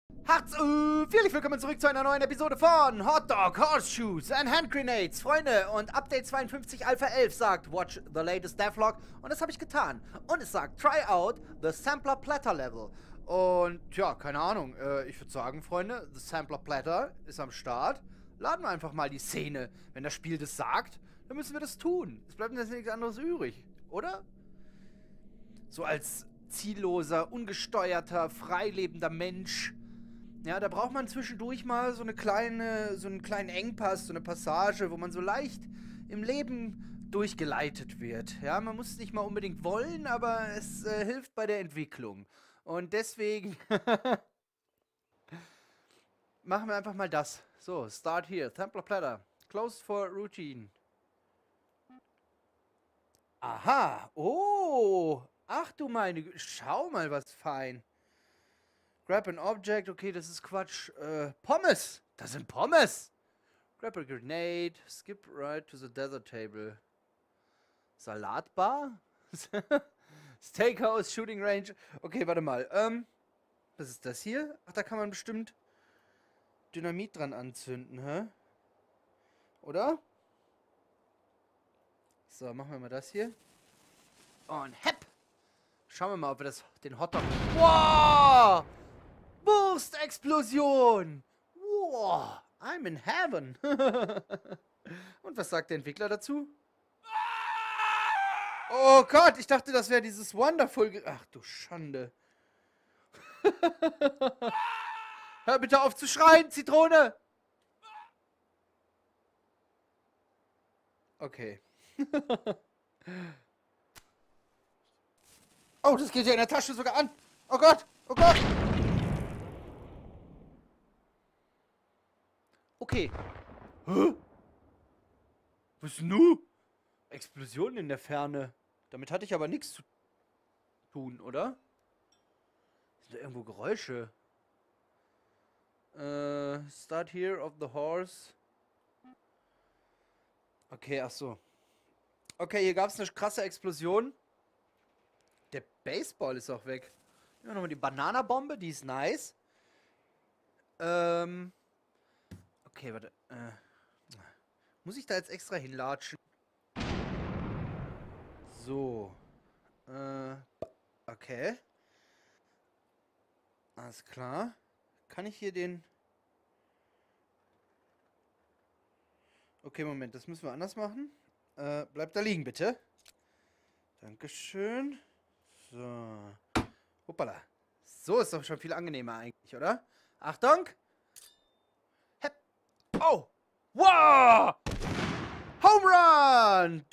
Herzlich willkommen zurück zu einer neuen Episode von Hot Dog, Horseshoes and Hand Grenades. Freunde, und Update 52 Alpha 11 sagt, watch the latest devlog. Und das habe ich getan. Und es sagt, try out the Sampler Platter Level. Und ja, keine Ahnung. Ich würde sagen, Freunde, the Sampler Platter ist am Start. Laden wir einfach mal die Szene. Wenn das Spiel das sagt, dann müssen wir das tun. Es bleibt uns nichts anderes übrig, oder? So als zielloser, ungesteuerter, freilebender Mensch. Ja, da braucht man zwischendurch mal so einen kleinen Engpass, so eine Passage, wo man so leicht im Leben durchgeleitet wird. Ja, man muss es nicht mal unbedingt wollen, aber es hilft bei der Entwicklung. Und deswegen machen wir einfach mal das. So, start here. Sampler Platter. Closed for routine. Aha. Oh. Ach du meine Schau mal, was fein. Grab an object. Okay, das ist Quatsch. Pommes. Das sind Pommes. Grab a grenade. Skip right to the desert table. Salatbar? Steakhouse, Shooting Range. Okay, warte mal. Was ist das hier? Ach, da kann man bestimmt Dynamit dran anzünden, hä? Oder? So, machen wir mal das hier. Und hepp! Schauen wir mal, ob wir den Hotdog... Wow! Wurstexplosion! Wow! I'm in heaven! Und was sagt der Entwickler dazu? Oh Gott, ich dachte, das wäre dieses Wonderful... Ach du Schande. Hör bitte auf zu schreien, Zitrone! Okay. Oh, das geht ja in der Tasche sogar an. Oh Gott, oh Gott. Okay. Hä? Was nu? Explosion in der Ferne. Damit hatte ich aber nichts zu tun, oder? Sind da irgendwo Geräusche? Start here of the horse. Okay, ach so. Okay, hier gab es eine krasse Explosion. Der Baseball ist auch weg. Ja, nochmal die Bananabombe, die ist nice. Okay, warte. Muss ich da jetzt extra hinlatschen? So. Okay. Alles klar. Kann ich hier den... Okay, Moment, das müssen wir anders machen. Bleibt da liegen, bitte. Dankeschön. So. Hoppala. So ist doch schon viel angenehmer eigentlich, oder? Achtung! Hepp. Oh! Wow! Home Run!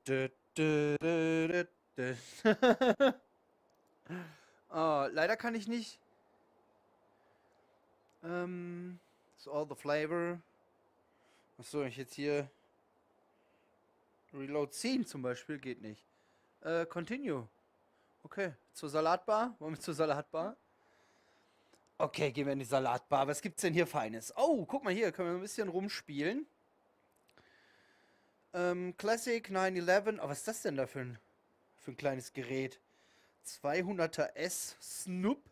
Oh, leider kann ich nicht. It's all the flavor. Achso, ich jetzt hier Reload ziehen zum Beispiel geht nicht. Continue. Okay, zur Salatbar. Wollen wir zur Salatbar? Okay, gehen wir in die Salatbar. Was gibt's denn hier Feines? Oh, guck mal hier, können wir ein bisschen rumspielen. Classic 911. Oh, was ist das denn da für ein kleines Gerät? 200er S Snoop.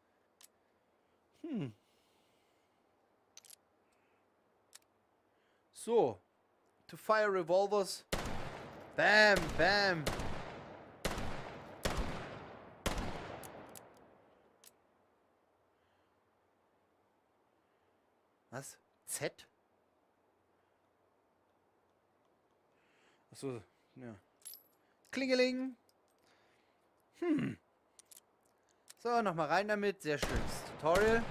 So. To fire revolvers. Bam, bam. Was? Z? Achso, ja. Klingeling. So, nochmal rein damit. Sehr schönes Tutorial.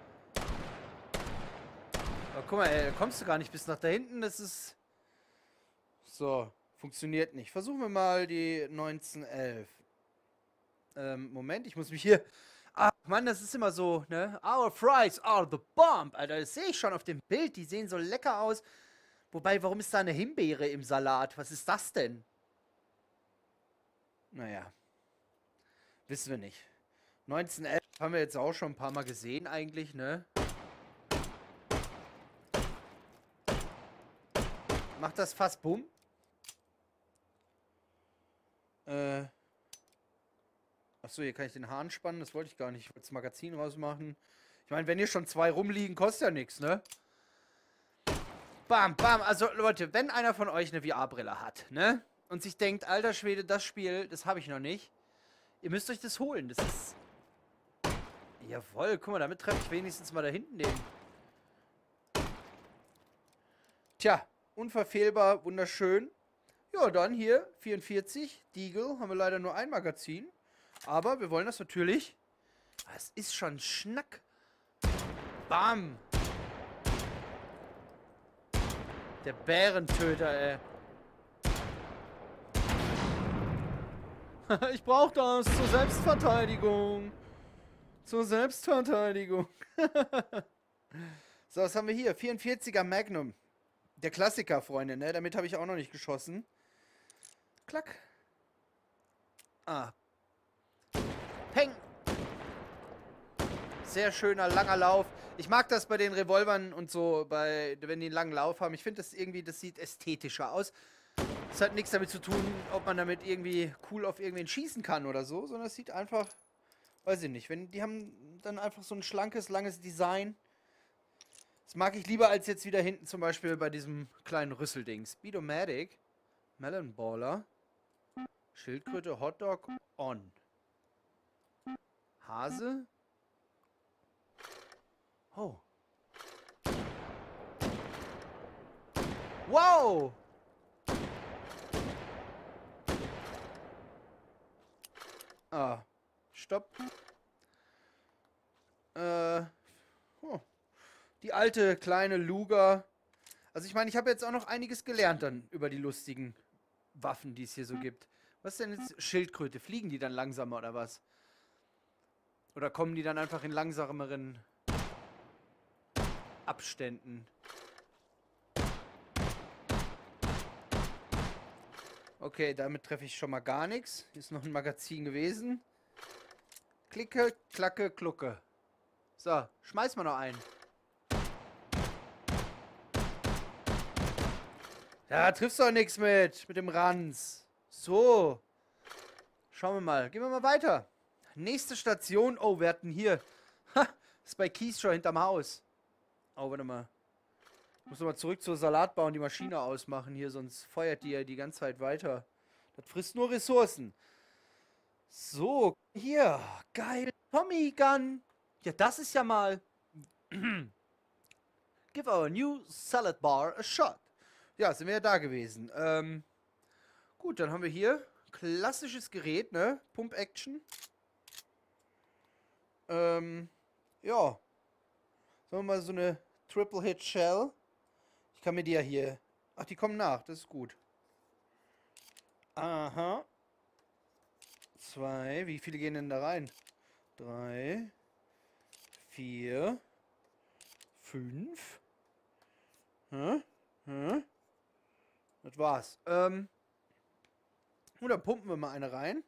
Aber guck mal, ey, da kommst du gar nicht bis nach da hinten. Das ist... So, funktioniert nicht. Versuchen wir mal die 1911. Moment, ich muss mich hier... Ach, Mann, das ist immer so, ne? Our fries are the bomb. Alter, das sehe ich schon auf dem Bild. Die sehen so lecker aus. Wobei, warum ist da eine Himbeere im Salat? Was ist das denn? Naja. Wissen wir nicht. 1911 haben wir jetzt auch schon ein paar Mal gesehen eigentlich, ne? Macht das fast bumm? Achso, hier kann ich den Hahn spannen. Das wollte ich gar nicht. Ich wollte das Magazin rausmachen. Ich meine, wenn hier schon 2 rumliegen, kostet ja nichts, ne? Bam, bam. Also, Leute, wenn einer von euch eine VR-Brille hat, ne? Und sich denkt, alter Schwede, das Spiel, das habe ich noch nicht. Ihr müsst euch das holen. Das ist... Jawohl, guck mal, damit treffe ich wenigstens mal da hinten den. Tja, unverfehlbar, wunderschön. Ja, dann hier, 44, Deagle, haben wir leider nur ein Magazin. Aber wir wollen das natürlich... Es ist schon Schnack. Bam. Der Bärentöter, ey. Ich brauch das zur Selbstverteidigung. Zur Selbstverteidigung. So, was haben wir hier? 44er Magnum. Der Klassiker, Freunde, ne? Damit habe ich auch noch nicht geschossen. Klack. Ah. Peng. Sehr schöner, langer Lauf. Ich mag das bei den Revolvern und so, wenn die einen langen Lauf haben. Ich finde das irgendwie, das sieht ästhetischer aus. Das hat nichts damit zu tun, ob man damit irgendwie cool auf irgendwen schießen kann oder so, sondern es sieht einfach, weiß ich nicht, die haben dann einfach so ein schlankes, langes Design. Das mag ich lieber als jetzt wieder hinten zum Beispiel bei diesem kleinen Rüsselding. Speedomatic, Melon Baller, Schildkröte, Hotdog, on. Hase. Oh. Wow! Ah, stopp. Oh. Die alte kleine Luger. Also ich meine, ich habe jetzt auch noch einiges gelernt dann über die lustigen Waffen, die es hier so gibt. Was ist denn jetzt? Schildkröte. Fliegen die dann langsamer oder was? Oder kommen die dann einfach in langsameren Abständen? Okay, damit treffe ich schon mal gar nichts. Hier ist noch ein Magazin gewesen. Klicke, klacke, klucke. So, schmeiß mal noch ein. Da triffst du doch nichts mit dem Ranz. So. Schauen wir mal. Gehen wir mal weiter. Nächste Station. Oh, wir hatten hier. Ha, ist bei Keys schon hinterm Haus. Oh, warte mal. Ich muss nochmal zurück zur Salatbar und die Maschine ausmachen hier, sonst feuert die ja die ganze Zeit weiter. Das frisst nur Ressourcen. So, hier. Geil. Tommy Gun. Ja, das ist ja mal... Give our new salad bar a shot. Ja, sind wir ja da gewesen. Gut, dann haben wir hier klassisches Gerät, ne? Pump Action. Ja. Sagen wir mal so eine Triple Hit Shell. Ich kann mir die ja hier... Ach, die kommen nach. Das ist gut. Aha. 2. Wie viele gehen denn da rein? 3. 4. 5. Hä? Hä? Das war's. Und dann pumpen wir mal eine rein.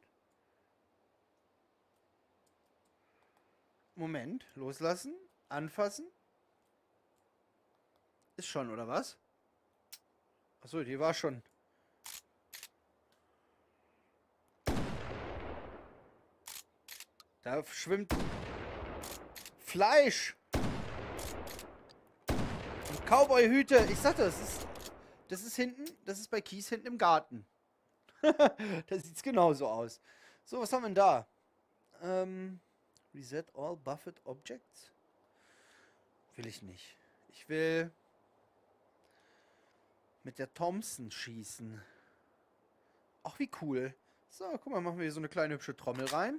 Moment. Loslassen. Anfassen. Ist schon, oder was? Achso, die war schon. Da schwimmt Fleisch. Und Cowboy-Hüte. Ich sag das ist hinten, das ist bei Keys hinten im Garten. Da sieht's genauso aus. So, was haben wir denn da? Reset all buffet objects? Will ich nicht. Ich will mit der Thompson schießen. Ach, wie cool. So, guck mal, machen wir hier so eine kleine hübsche Trommel rein.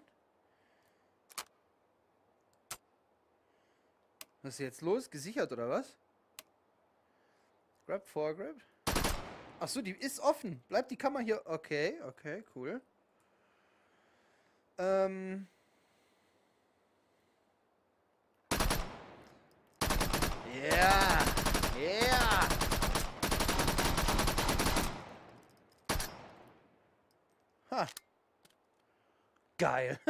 Was ist jetzt los? Gesichert oder was? Grab, Foregrab. Achso, die ist offen. Bleibt die Kammer hier. Okay, okay, cool. Ja. Ja. Ha. Geil.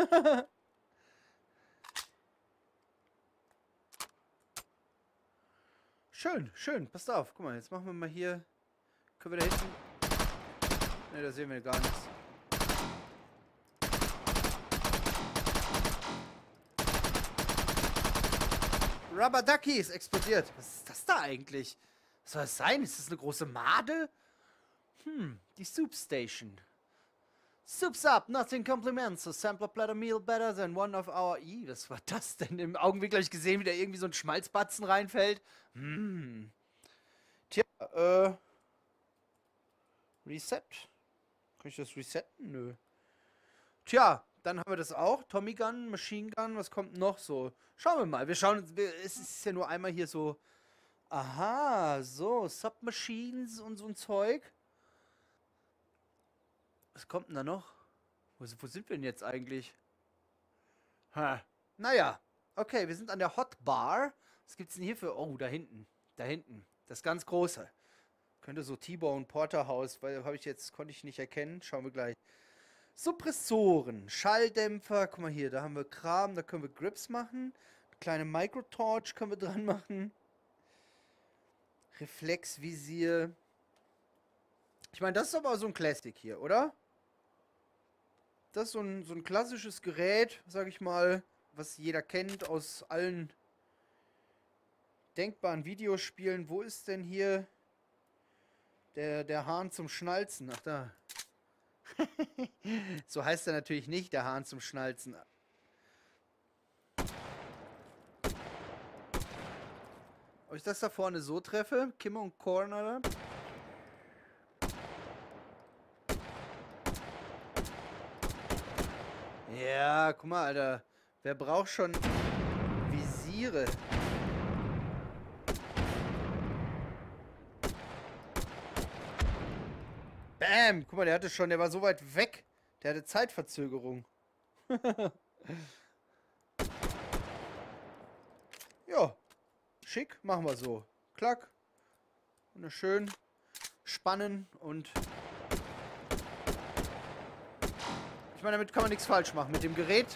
Schön, schön. Passt auf. Guck mal, jetzt machen wir mal hier. Können wir da hinten... Ne, da sehen wir gar nichts. Rubber Ducky ist explodiert. Was ist das da eigentlich? Was soll das sein? Ist das eine große Made? Die Soup Station. Soup's up, nothing compliments. A sampler platter meal better than one of our... Was war das denn? Im Augenblick habe ich gesehen, wie da irgendwie so ein Schmalzbatzen reinfällt. Tja, Reset. Kann ich das resetten? Nö. Tja, dann haben wir das auch. Tommy Gun, Machine Gun, was kommt noch so? Schauen wir mal. Wir schauen uns... Es ist ja nur einmal hier so... Aha, so, Submachines und so ein Zeug. Was kommt denn da noch? Wo sind wir denn jetzt eigentlich? Naja. Okay, wir sind an der Hot Bar. Was gibt's denn hier für... Oh, da hinten. Da hinten. Das ganz große. Könnte so T-Bone Porterhouse, weil konnte ich nicht erkennen. Schauen wir gleich. Suppressoren, Schalldämpfer. Guck mal hier, da haben wir Kram. Da können wir Grips machen. Eine kleine Microtorch können wir dran machen. Reflexvisier. Ich meine, das ist aber so ein Classic hier, oder? Das ist so ein klassisches Gerät, sag ich mal, was jeder kennt aus allen denkbaren Videospielen. Wo ist denn hier der Hahn zum Schnalzen? Ach, da. So heißt er natürlich nicht, der Hahn zum Schnalzen. Ob ich das da vorne so treffe? Kim und Corner. Ja, guck mal, Alter. Wer braucht schon Visiere? Bam! Guck mal, der war so weit weg. Der hatte Zeitverzögerung. Ja, schick, machen wir so. Klack. Wunderschön. Spannen und... Ich meine, damit kann man nichts falsch machen. Mit dem Gerät.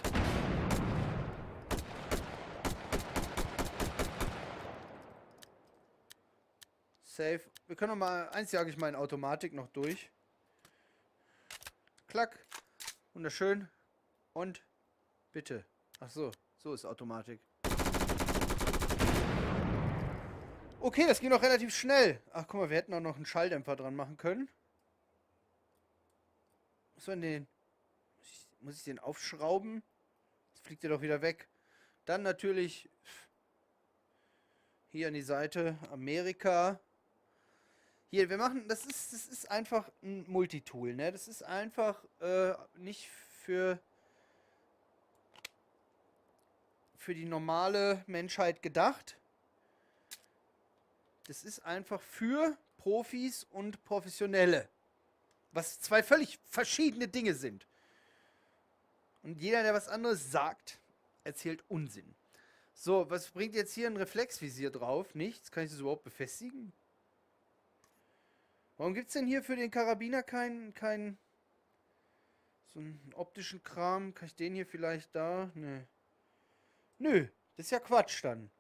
Safe. Wir können noch mal... Eins jage ich mal in Automatik noch durch. Klack. Wunderschön. Und... Bitte. Ach so. So ist Automatik. Okay, das ging noch relativ schnell. Ach, guck mal, wir hätten auch noch einen Schalldämpfer dran machen können. Was soll denn den... Muss ich den aufschrauben? Jetzt fliegt er doch wieder weg. Dann natürlich hier an die Seite Amerika. Hier, wir machen, das ist einfach ein Multitool, ne? Das ist einfach nicht für die normale Menschheit gedacht. Das ist einfach für Profis und Professionelle. Was zwei völlig verschiedene Dinge sind. Und jeder, der was anderes sagt, erzählt Unsinn. So, was bringt jetzt hier ein Reflexvisier drauf? Nichts. Kann ich das überhaupt befestigen? Warum gibt es denn hier für den Karabiner kein so einen optischen Kram? Kann ich den hier vielleicht da? Nö. Nö, das ist ja Quatsch dann.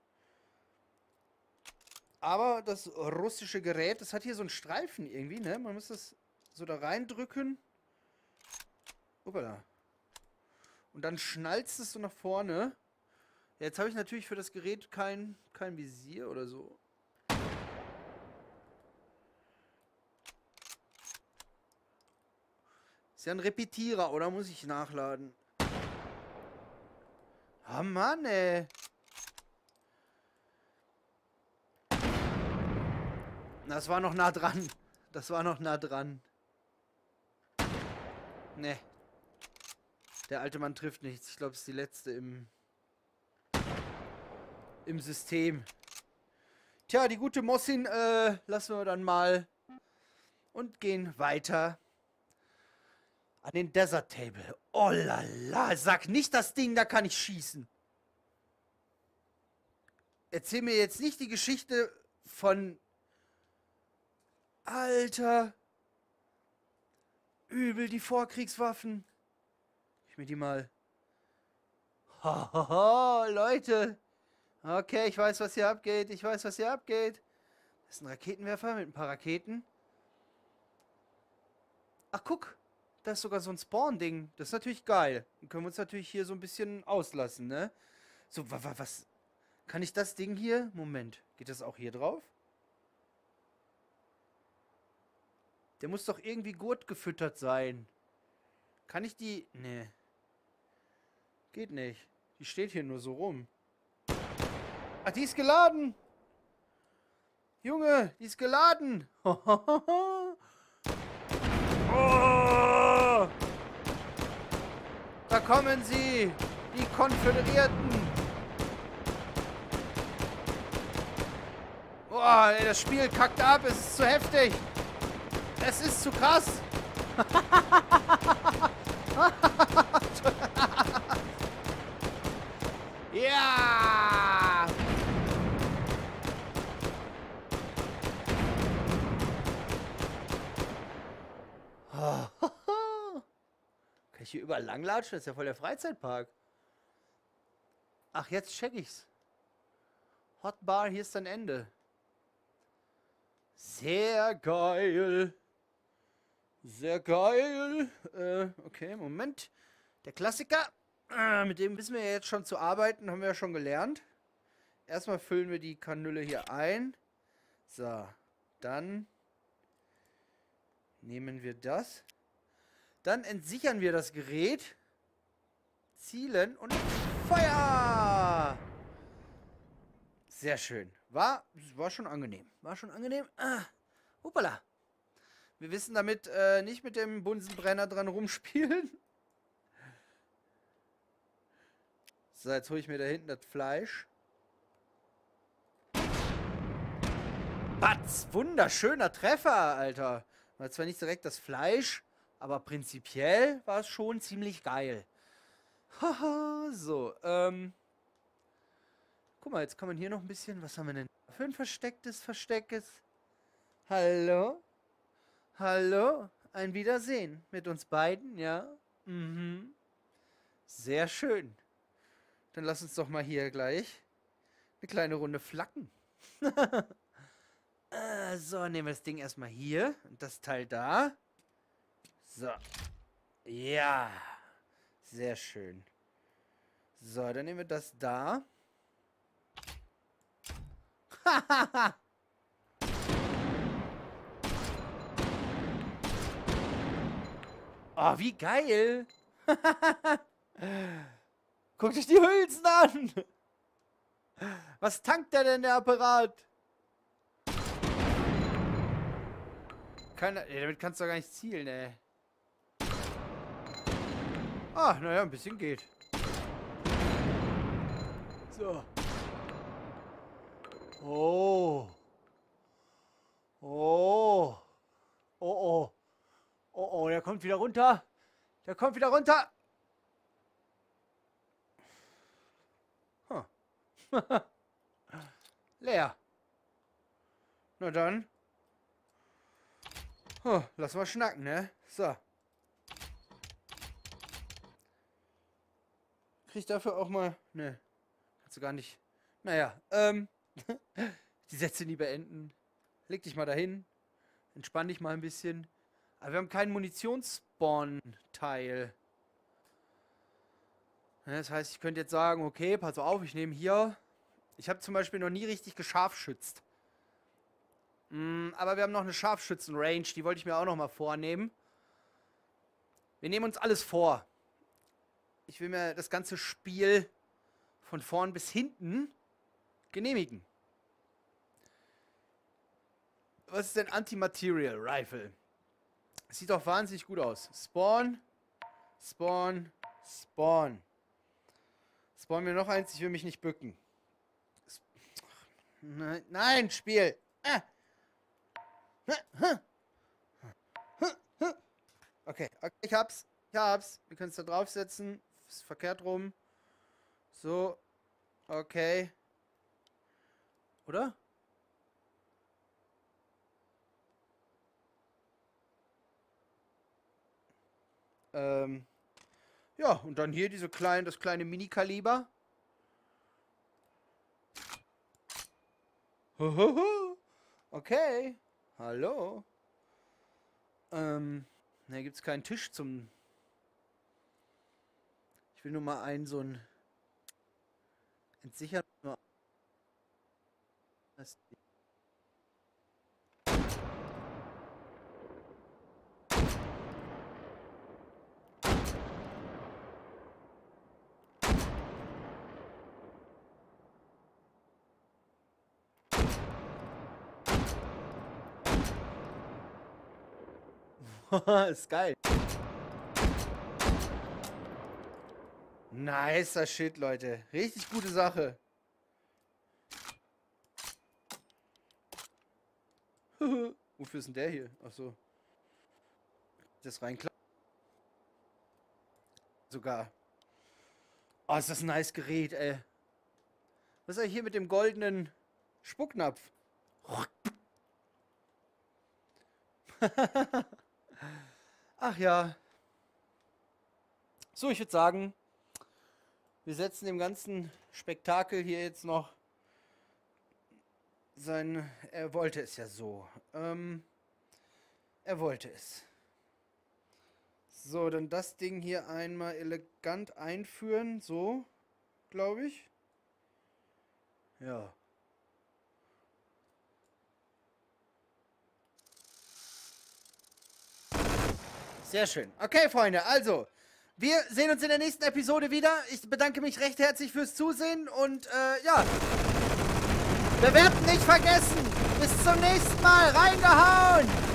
Aber das russische Gerät, das hat hier so einen Streifen irgendwie, ne? Man muss das so da reindrücken. Uppala. Und dann schnalzt es so nach vorne. Ja, jetzt habe ich natürlich für das Gerät kein Visier oder so. Ist ja ein Repetierer, oder muss ich nachladen? Ah, Mann, ey. Das war noch nah dran. Das war noch nah dran. Ne. Der alte Mann trifft nichts. Ich glaube, es ist die letzte im System. Tja, die gute Mossin lassen wir dann mal und gehen weiter an den Desert Table. Oh la la, sag nicht das Ding, da kann ich schießen. Erzähl mir jetzt nicht die Geschichte von... Alter. Übel, die Vorkriegswaffen. Ich mir die mal... Hohoho, Leute. Okay, ich weiß, was hier abgeht. Ich weiß, was hier abgeht. Das ist ein Raketenwerfer mit ein paar Raketen. Ach, guck. Da ist sogar so ein Spawn-Ding. Das ist natürlich geil. Dann können wir uns natürlich hier so ein bisschen auslassen, ne? So, was... Kann ich das Ding hier... Moment. Geht das auch hier drauf? Der muss doch irgendwie Gurt gefüttert sein. Kann ich die... Nee. Geht nicht. Die steht hier nur so rum. Ach, die ist geladen. Junge, die ist geladen. Oh. Da kommen sie. Die Konföderierten. Boah, ey, das Spiel kackt ab. Es ist zu heftig. Es ist zu krass. Ja! Kann ich hier überall langlatschen? Das ist ja voll der Freizeitpark. Ach, jetzt check ich's. Hotbar, hier ist dein Ende. Sehr geil. Sehr geil. Okay, Moment. Der Klassiker. Mit dem wissen wir ja jetzt schon zu arbeiten. Haben wir ja schon gelernt. Erstmal füllen wir die Kanüle hier ein. So. Dann nehmen wir das. Dann entsichern wir das Gerät. Zielen und Feuer! Sehr schön. War schon angenehm. War schon angenehm. Hoppala. Wir wissen damit nicht mit dem Bunsenbrenner dran rumspielen. So, jetzt hole ich mir da hinten das Fleisch. Batz! Wunderschöner Treffer, Alter. War zwar nicht direkt das Fleisch, aber prinzipiell war es schon ziemlich geil. Haha, so, guck mal, jetzt kann man hier noch ein bisschen... Was haben wir denn für ein verstecktes Versteckes? Hallo? Hallo? Ein Wiedersehen mit uns beiden, ja? Mhm. Sehr schön. Dann lass uns doch mal hier gleich eine kleine Runde flacken. So, nehmen wir das Ding erstmal hier. Und das Teil da. So. Ja. Sehr schön. So, dann nehmen wir das da. Oh, wie geil. Guckt euch die Hülsen an. Was tankt der denn, der Apparat? Damit kannst du doch gar nicht zielen, ey. Ah, naja, ein bisschen geht. So. Oh. Oh. Oh, oh. Oh, oh, der kommt wieder runter. Der kommt wieder runter. Huh. Leer. Na dann. Huh, lass mal schnacken, ne? So. Krieg ich dafür auch mal... Ne. Kannst du gar nicht... Naja, die Sätze nie beenden. Leg dich mal dahin. Entspann dich mal ein bisschen. Aber wir haben keinen Munitionsspawn-Teil. Ja, das heißt, ich könnte jetzt sagen, okay, pass auf, ich nehme hier... Ich habe zum Beispiel noch nie richtig gescharfschützt. Aber wir haben noch eine Scharfschützen-Range, die wollte ich mir auch noch mal vornehmen. Wir nehmen uns alles vor. Ich will mir das ganze Spiel von vorn bis hinten genehmigen. Was ist denn Anti-Material Rifle? Sieht doch wahnsinnig gut aus. Spawn, Spawn, Spawn. Spawn mir noch eins, ich will mich nicht bücken. Nein, nein, Spiel. Okay, okay, ich hab's. Wir können es da draufsetzen. Ist verkehrt rum. So. Okay. Oder? Ja, und dann hier das kleine Mini-Kaliber. Okay. Hallo. Ne, gibt's keinen Tisch zum... Ich will nur mal so ein... Entsichern. Ist geil. Nicer Shit, Leute. Richtig gute Sache. Wofür ist denn der hier? Achso. Das reinklappen. Sogar. Oh, ist das ein nice Gerät, ey. Was ist hier mit dem goldenen Spucknapf? Ach ja. So, ich würde sagen, wir setzen dem ganzen Spektakel hier jetzt noch sein... Er wollte es ja so. Er wollte es. So, dann das Ding hier einmal elegant einführen. So, glaube ich. Ja. Sehr schön. Okay, Freunde, also, wir sehen uns in der nächsten Episode wieder. Ich bedanke mich recht herzlich fürs Zusehen und, ja. Bewerten nicht vergessen. Bis zum nächsten Mal. Reingehauen!